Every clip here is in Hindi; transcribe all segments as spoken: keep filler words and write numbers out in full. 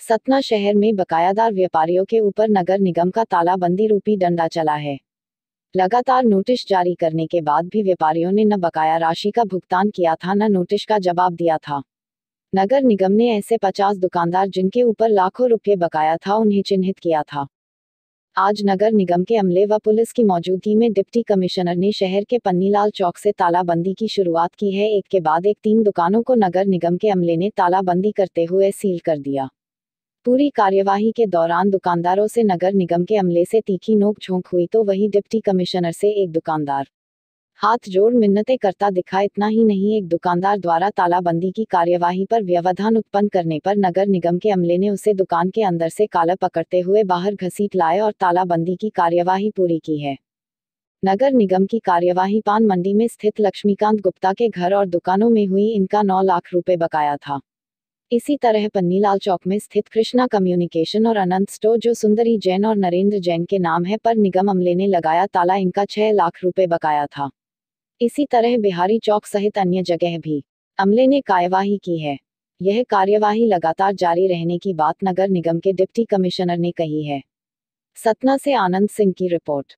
सतना शहर में बकायादार व्यापारियों के ऊपर नगर निगम का तालाबंदी रूपी डंडा चला है। लगातार नोटिस जारी करने के बाद भी व्यापारियों ने न बकाया राशि का भुगतान किया था न नोटिस का जवाब दिया था। नगर निगम ने ऐसे पचास दुकानदार जिनके ऊपर लाखों रुपये बकाया था उन्हें चिन्हित किया था। आज नगर निगम के अमले व पुलिस की मौजूदगी में डिप्टी कमिश्नर ने शहर के पन्नीलाल चौक से तालाबंदी की शुरुआत की है। एक के बाद एक तीन दुकानों को नगर निगम के अमले ने तालाबंदी करते हुए सील कर दिया। पूरी कार्यवाही के दौरान दुकानदारों से नगर निगम के अमले से तीखी नोक-झोंक हुई तो वहीं डिप्टी कमिश्नर से एक दुकानदार हाथ जोड़ मिन्नतें करता दिखा। इतना ही नहीं, एक दुकानदार द्वारा तालाबंदी की कार्यवाही पर व्यवधान उत्पन्न करने पर नगर निगम के अमले ने उसे दुकान के अंदर से कालर पकड़ते हुए बाहर घसीट लाए और तालाबंदी की कार्यवाही पूरी की है। नगर निगम की कार्यवाही पान मंडी में स्थित लक्ष्मीकांत गुप्ता के घर और दुकानों में हुई। इनका नौ लाख रुपए बकाया था। इसी तरह पन्नीलाल चौक में स्थित कृष्णा कम्युनिकेशन और अनंत स्टोर जो सुंदरी जैन और नरेंद्र जैन के नाम है पर निगम अमले ने लगाया ताला। इनका छह लाख रुपए बकाया था। इसी तरह बिहारी चौक सहित अन्य जगह भी अमले ने कार्यवाही की है। यह कार्यवाही लगातार जारी रहने की बात नगर निगम के डिप्टी कमिश्नर ने कही है। सतना से आनंद सिंह की रिपोर्ट।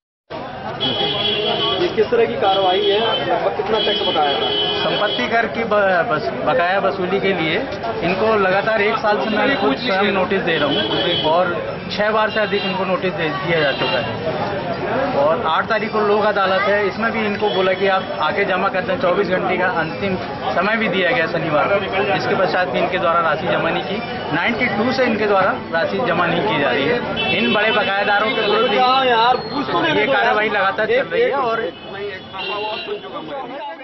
ये किस तरह की कार्रवाई है? लगभग कितना टैक्स बकाया था? संपत्ति कर की बस बकाया वसूली के लिए इनको लगातार एक साल से मैं खुद स्वयं नोटिस दे रहा हूँ और छह बार से अधिक इनको नोटिस दे दिया जा चुका है। और आठ तारीख को लोक अदालत है, इसमें भी इनको बोला कि आप आके जमा कर दें। चौबीस घंटे का अंतिम समय भी दिया गया शनिवार को, जिसके पश्चात भी इनके द्वारा राशि जमा नहीं की। बानवे से इनके द्वारा राशि जमा नहीं की जा रही है। इन बड़े बकायादारों के प्रति ये कार्रवाई लगातार चल रही है और